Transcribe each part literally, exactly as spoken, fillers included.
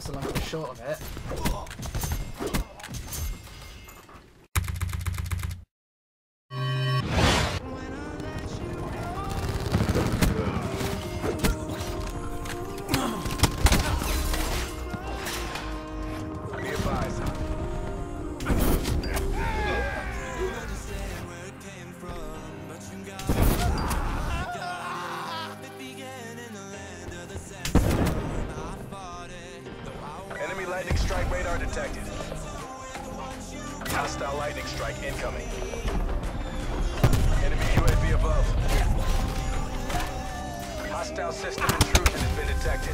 the long and short of it. Lightning strike radar detected. Hostile lightning strike incoming. Enemy U A V above. Hostile system intrusion has been detected.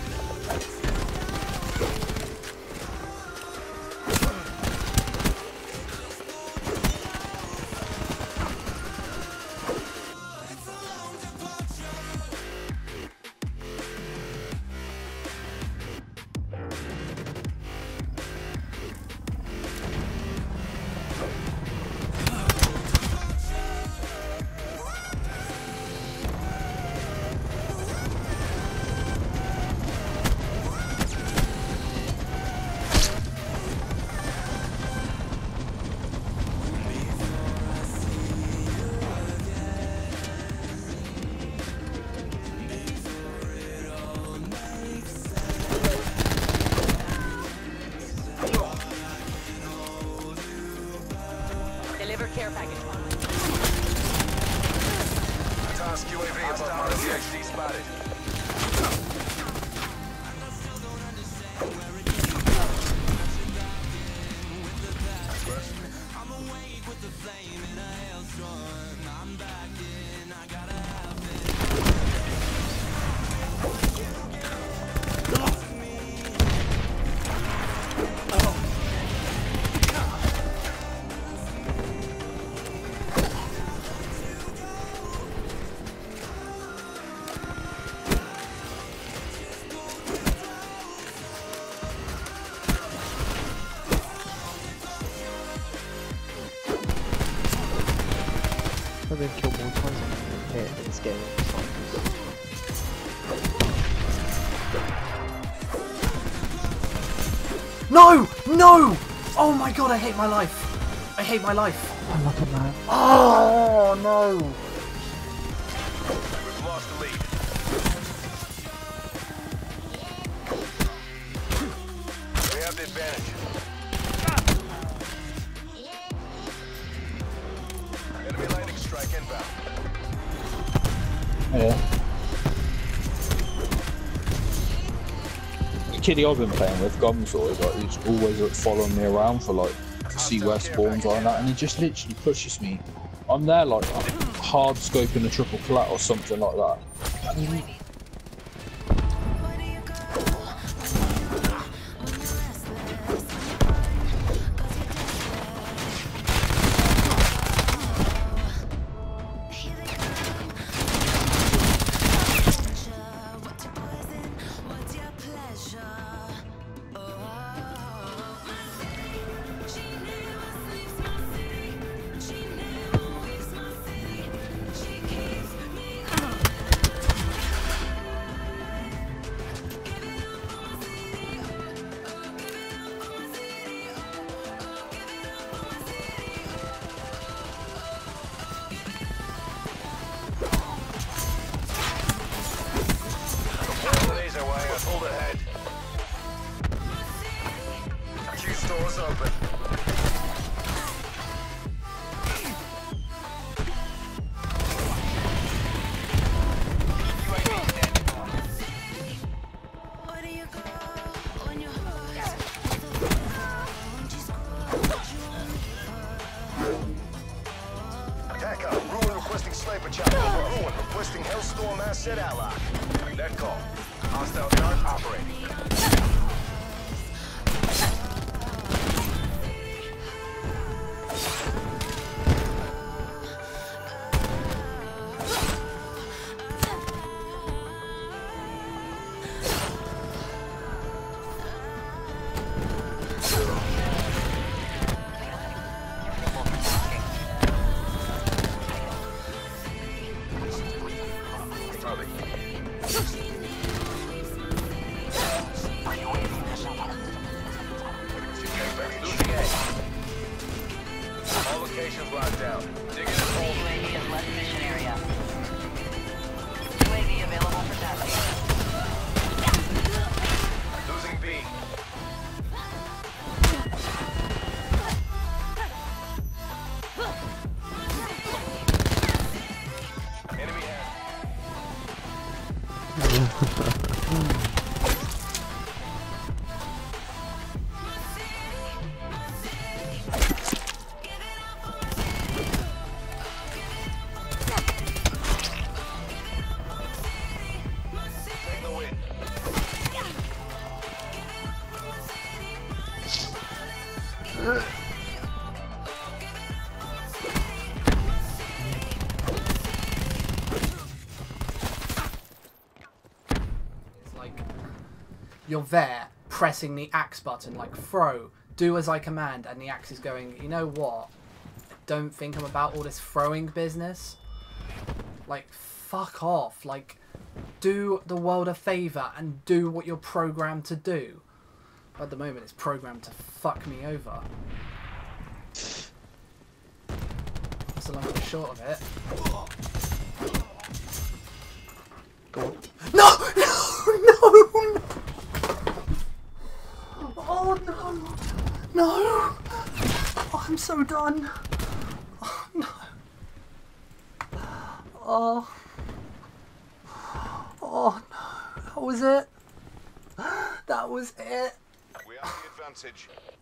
Deliver care package. Task U A V above R C X D spotted. I'm awake with the flame in a hailstorm. I'm back in, I gotta have I've been killed more times than hit in this game. No! No! Oh my god, I hate my life. I hate my life. I love it, man. Oh no! We've lost the lead. We have the advantage. Enemy lightning strike inbound. Yeah. The kiddie I've been playing with, Gumsor, like, he's always like, following me around for like to see where spawns are and that, and he just literally pushes me. I'm there like hard scoping a triple collat or something like that. And he, Hold ahead. Q stores open. Attacker, Ruin requesting sniper chopper. Ruin requesting Hellstorm asset ally. Net call. Hostile guard operating. It's like you're there pressing the axe button, like throw, do as I command, and the axe is going, you know what? I don't think I'm about all this throwing business. Like, fuck off. Like, do the world a favour and do what you're programmed to do. At the moment, it's programmed to fuck me over. That's the long and the short of it. Go on. No! No! No! Oh, no! No! Oh, I'm so done. Oh, no. Oh. Oh, no. That was it. That was it. We have the advantage.